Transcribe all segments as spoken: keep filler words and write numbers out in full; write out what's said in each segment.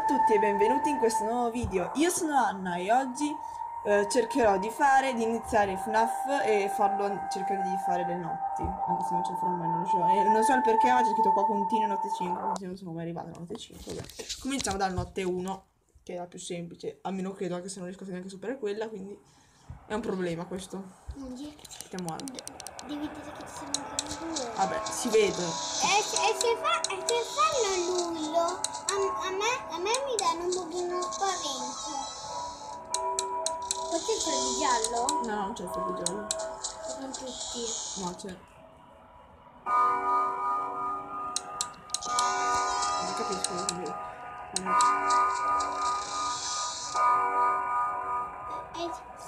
a tutti e benvenuti in questo nuovo video. Io sono Anna e oggi eh, cercherò di fare, di iniziare F NAF e farlo, cercare di fare le notti. Anche se non ce la farò mai, non lo so. E non so il perché, ma c'è scritto qua continua notte cinque, quindi non sono mai arrivata alla notte cinque. Vabbè. Cominciamo dalla notte uno, che è la più semplice, almeno credo, anche se non riesco neanche a superare quella, quindi è un problema questo. Stiamo avanti. Devi dire che ci sono ancora due. Vabbè, si vedono. E se, e se, fa, e se fanno l'ullo, a, a, me, a me mi danno un pochino spavento. Poi c'è il freddo giallo? No, non c'è il freddo giallo. Sono tutti. No, c'è. Non capisco cosa dire. E,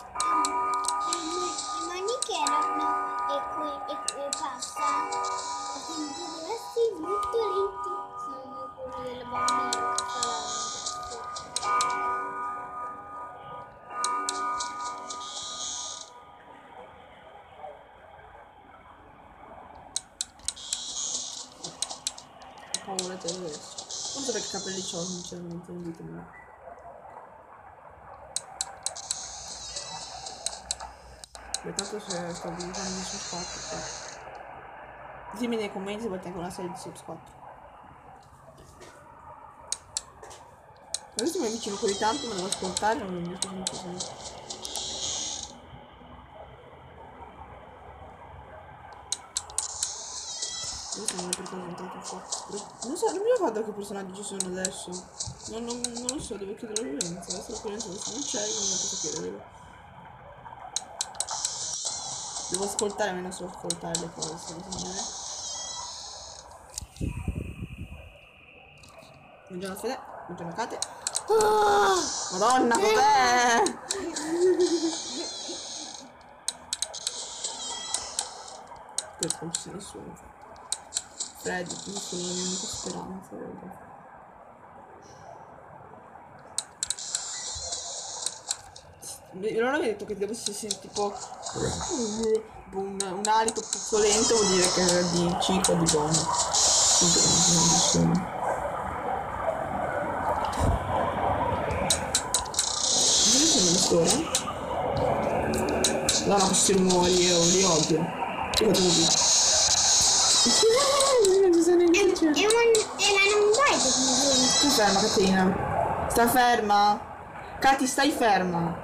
i maniche erano e, que, e, e passa. E quindi diversi molto lenti. Sono quelli delle bambine che faranno. Ho paura di adesso. Non so perché capelli c'ho, sinceramente, non ditemi. Beh, tanto se sto diventando di sub quattro qua. Ditemi nei commenti se volete anche una serie di sub quattro. Adesso mi avvicino così tanto, ma devo ascoltare, non mi riesco a sentire. Io sono per cosa tanto forte. Non so, non mi ricordo che personaggi ci sono adesso. Non, non, non lo so, devo chiedere la violenza. Adesso la violenza adesso non c'è, quindi non posso chiederlo. Devo ascoltare, ma non so ascoltare le cose, secondo me. Buongiorno Fede, buongiorno Kate. Oh, Madonna, cos'è? Questo non ci sia nessuno. Freddy, quindi sono la mia unica speranza. Non avevo detto che devo essere tipo un, un alito puzzolento, vuol dire che era di cico di buono. Dove sono le score? No, no, questi rumori io li odio. Che cosa vuol dire? E, e, e ma non vai Stai ferma, Caterina. Sta ferma. Cati, stai ferma.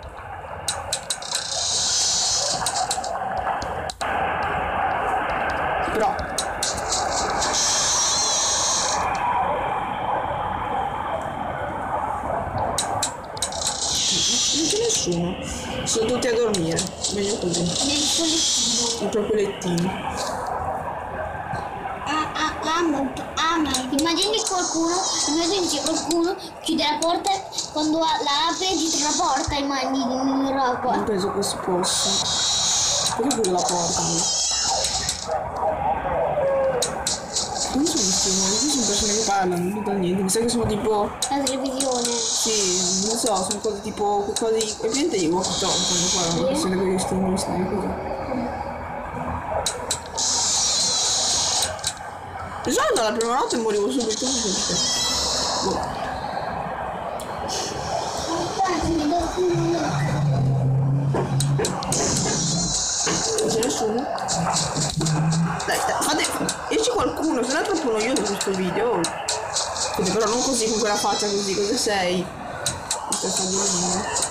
Però. Non c'è nessuno. Sono tutti a dormire. Meglio così. nel collettivo. Il proprio lettino. Immagini qualcuno, immagini che qualcuno chiude la porta, quando la apre dietro la porta e mandi in roba. Non penso che si possa. Perché chiude la porta? Non sono stimoli, qui sono persone che parlano, non dico niente, mi sa che sono tipo. La televisione. Sì, non so, sono cose tipo. Cose di. E niente di walk talk quando parlano, che sono quegli stimoli strani così. Di solito la prima notte morivo subito perché. Boh. Non c'è nessuno? Dai, dai, fate. Esci qualcuno, se no è troppo noioso questo video. Quindi però non così con quella faccia così, cosa sei? Mi stai facendo.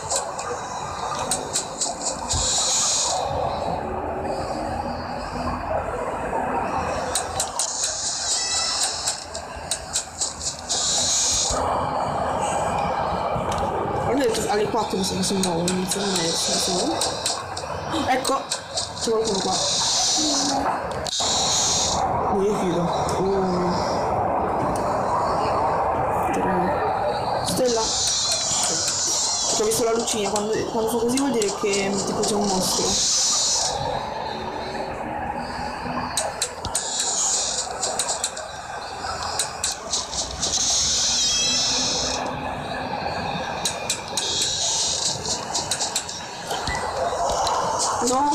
Alle quattro mi sa che si muovono, iniziano a essere. Ecco, c'è qualcuno qua. Mi chiudo. uno, tre. Stella. Perché ho visto la lucina, quando, quando fa così vuol dire che tipo c'è un mostro. No.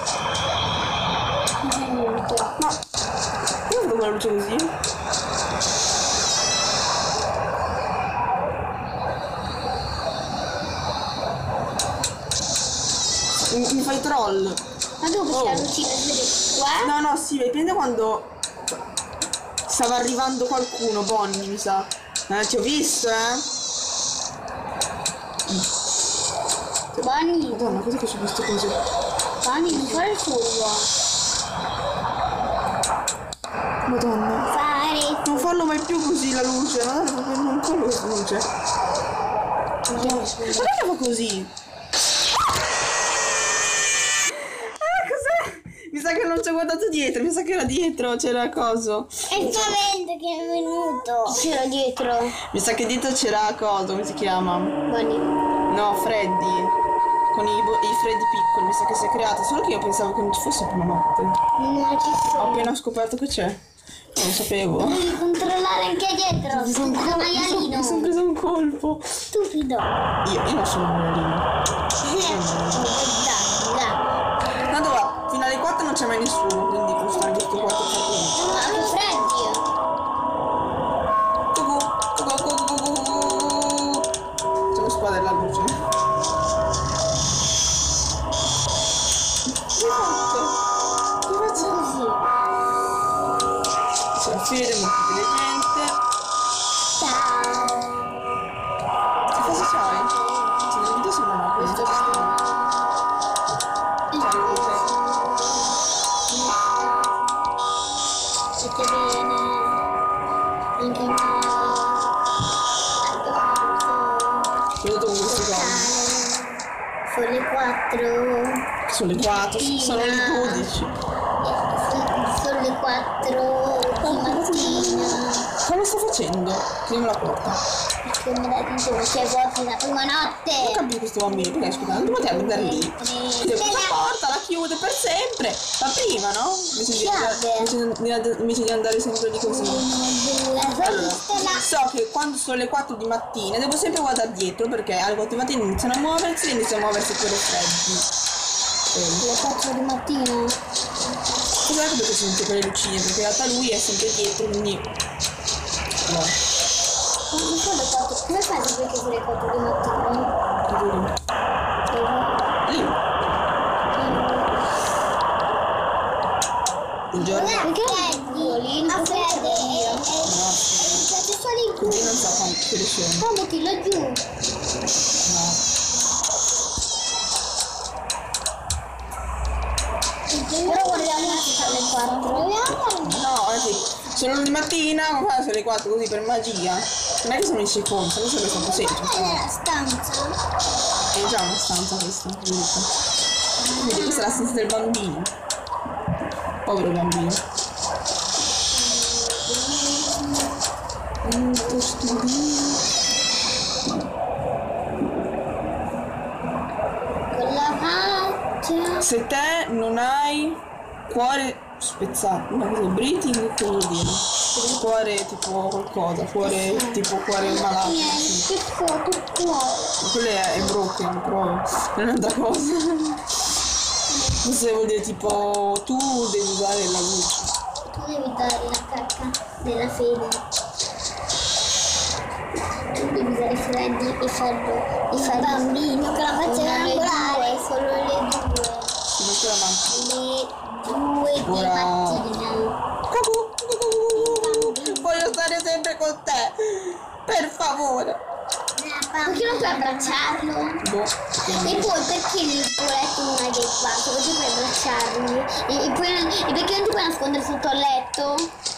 Ma come vedo la luce così? troll. Ma dove Oh. c'è la lucina? Si vede qua? No, no, sì, dipende quando stava arrivando qualcuno, Bonnie, mi sa. Eh, ti ho visto, eh. Bonnie, Madonna, cos'è che c'è queste cose? Bonnie, non fare il furbo. Madonna. Fare Non farlo mai più così la luce, madonna, proprio non farlo questa luce. Madonna, ma perché fa così? Ah, cos'è? Mi sa che non ci ho guardato dietro, mi sa che era dietro, c'era coso. È il spavento che è venuto. C'era dietro. Mi sa che dietro c'era coso, come si chiama? Bonnie. No, Freddy. Con i, bo- i Freddy piccoli, mi sa che si è creato, solo che io pensavo che non ci fosse più una notte. Non ci Ho sono. appena scoperto che c'è. Non lo sapevo. Devi controllare anche dietro. Mi sono Scusa, maialino. son preso un colpo. Stupido. Io, io non sono un maialino. Dai, dai. Tanto va, fino alle quattro non c'è mai nessuno, quindi può stare giusto quattro quattro. Ma che freddi. Cucù, cucù, cucù, cucù, cucù. C'è lo squadra della luce. Che hai fatto? Che faccio? Così. C'è la fede molto intelligente. Ciao. Che cosa c'hai? C'è nel video sembra una cosa. Ciao, luce. Siete bene? Anche me. Vedo con queste cose. Sono le quattro. Sono le quattro, sono le dodici. Sono le quattro di mattina. Cosa sto facendo? Chiudiamo la porta. Perché mi dai tanto che è vuota la prima Non notte. capisco questo bambino, perché scusa, non poteva andare lì. Chiude questa porta, la chiude per sempre. La prima, no? Invece di, invece di- invece di andare sempre di così. Allora, so che quando sono le quattro di mattina devo sempre guardare dietro perché alle quattro di mattina iniziano a muoversi e iniziano a muoversi quelle freddi. Le quattro di mattina. Cos'è che perché sono tutte quelle lucine? Perché in realtà lui è sempre dietro, quindi. No, Quando sono le quattro? Come fai a sapere che sono le quattro di mattina? che vuoi? Lì. Buongiorno. Perché? Lì non sei via. No, sì. Siete solo Così in non so quante le sono. Comodi laggiù. No. Però guardiamo alle quattro. No, anzi, sono di mattina, ma qua sono le quattro così per magia. Non è che sono in secondo, sono sempre stato semplice. Qual è la stanza? È già una stanza questa, giusto? Vedi, questa è la stanza del bambino. Povero bambino. Molto stupendo. Con la faccia. Se te non hai cuore spezzato, ma cos'è? Breathing, che vuol dire? Cuore tipo qualcosa, cuore tipo cuore malato. Niente, Sì. che foto qua. Quello è, è broken, però non è un'altra cosa. Questo vuol dire tipo tu devi usare la luce. Tu devi dare la cacca della fede. Tu devi usare Freddy e farlo. E fare il bambino che la faccia angolare. Solo le due. Si non la manca. Le due di Ora- mattina. Cucù, cucù, cucù, voglio stare sempre con te. Per favore. Perché non puoi abbracciarlo? Boh, E poi perché nel tuo letto non hai dei quarti? Perché puoi abbracciarli? E, e, poi, e perché non ti puoi nascondere sotto il letto?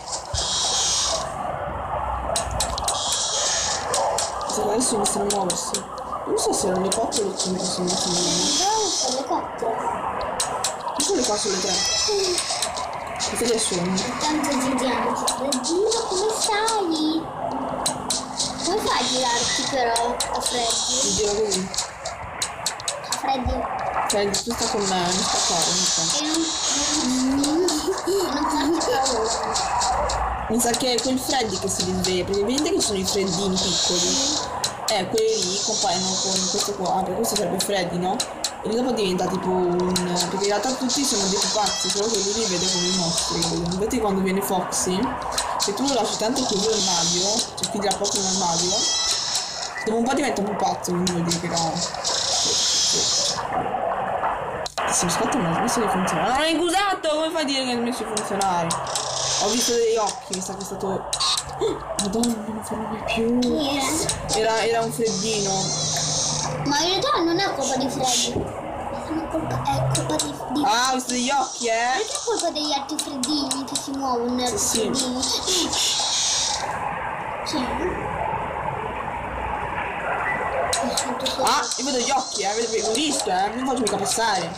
se adesso iniziano a muoversi. Non so se erano le quattro o le cinque sono iniziano a muoversi. No, sono le quattro. Non sono le quattro o le tre. Perché le sono? Tanto giriamoci. Freddino, come stai? Come fai a girarti però a Freddy? Mi giro così. A Freddy? Cioè, tu sta con me, non sta qua, non sta. E non, non, non farti paura. Mi sa che è quel Freddy che si risveglia, perché vedete che ci sono i freddini piccoli. Eh, quelli lì compaiono con questo qua, perché questo sarebbe Freddy, no? E dopo diventa tipo un. Perché in realtà tutti sono dei pupazzi, solo che lui li vede come i mostri. Infatti quando viene Foxy, se tu lo lasci tanto chiuso nell'armadio, cioè chiudi la porta nell'armadio, dopo un po' diventa un pupazzo, quindi vuol dire che era. Si aspetta, non ha smesso di funzionare. Non è usato! Come fai a dire che ha smesso di funzionare? Ho visto degli occhi, mi sa che è stato. Madonna, non farlo mai più. Chi Era, era un freddino. Ma in realtà non è colpa di Freddy. È colpa, è colpa di, di... Ah, ho visto degli occhi, eh! Non è colpa degli altri freddini che si muovono. Sì, sì. freddini. Sì. Ah, io vedo gli occhi, eh, avevo visto, eh, non faccio mica passare.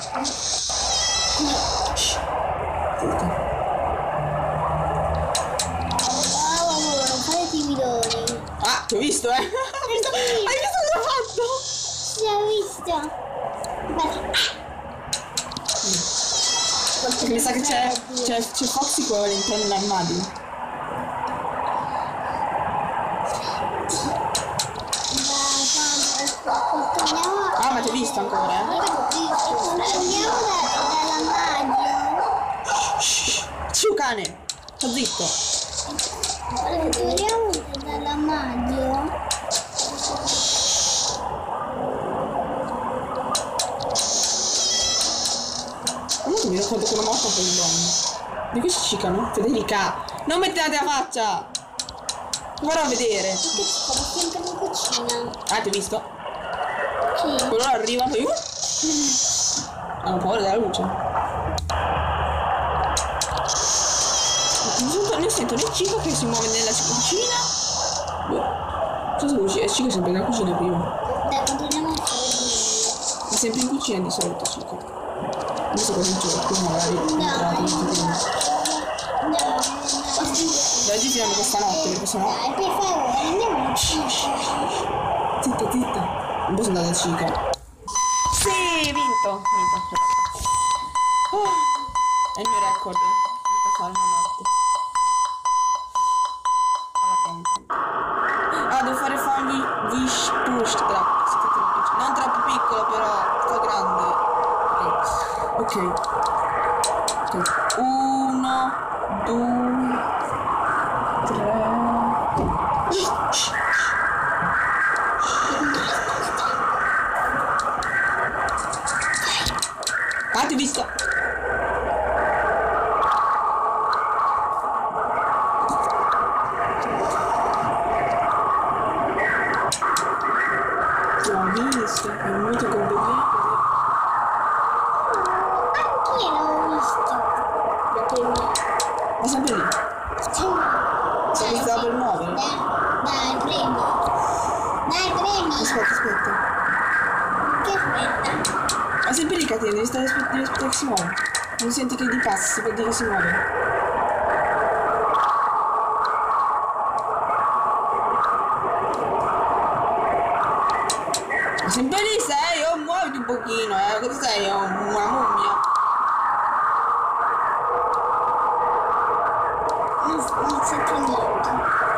Oh, amore, non fare timidoni. Ah, ti ho visto, eh. Hai visto, hai visto cosa ho fatto? Sì, ho visto. Guarda. Mi sa che c'è, c'è, c'è Foxy qua all'interno dell'armadio. Ah, ma ti ho visto ancora, eh? Andiamo dall'armadio. Ciu cane, sta zitto. Torniamo dall'armadio. Comunque mi ricordo quella morta per il donno. Di che si cicano? Federica, non mettete la faccia! Guarda a vedere. Perché stavo sempre in cucina. Ah, ti ho visto? Sì. Quello arriva poi. Uh! Hanno paura della luce. Non sento, non sento né Chica che si muove nella cucina. Boh. Cosa luci? E Chica è sempre nella cucina prima. Dai, continuiamo a fare di È sempre in cucina di solito Chica. Non so cosa succede, qui magari è entrato in cucina. no, no. Oggi finiamo questa notte perché sennò. Dai, per favore, andiamo a cucina. Zitta, zitta. Non posso andare da Chica. Sì, vinto. Vinto. Oh, è il mio record. Devo fare una notte. Ah, devo fare fogli wish push trap. Non troppo piccolo però, sto grande. Ok. Ok. Uno, due, tre. Ah, ti ho visto. Ti ho visto, è venuto con bebè. Anch'io l'ho visto. Da prima. Ma sempre lì. Sì. Si è iniziato per muovere. Dai, dai, premi. Dai, premi. Aspetta, aspetta. Che aspetta? Ma sempre lì, Katia, devi stare aspettare, devi aspettare che si muove. Non senti che gli passa, si può dire che si muove. Ma sempre lì sei, oh, muoviti un pochino, eh. Cosa sei? Oh, una mummia. Non, non sento niente.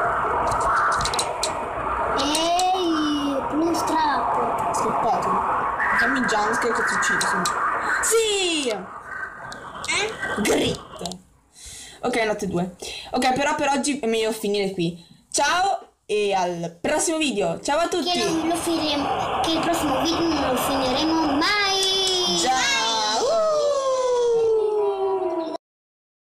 Ehi, non strappo. Scappato. Chiami Jumpscare che ti uccide. Sì! Eh? Grit. Ok, notte due. Ok, però per oggi è meglio finire qui. Ciao e al prossimo video. Ciao a tutti. Che non lo finiremo, che il prossimo video non lo finiremo mai. Ciao.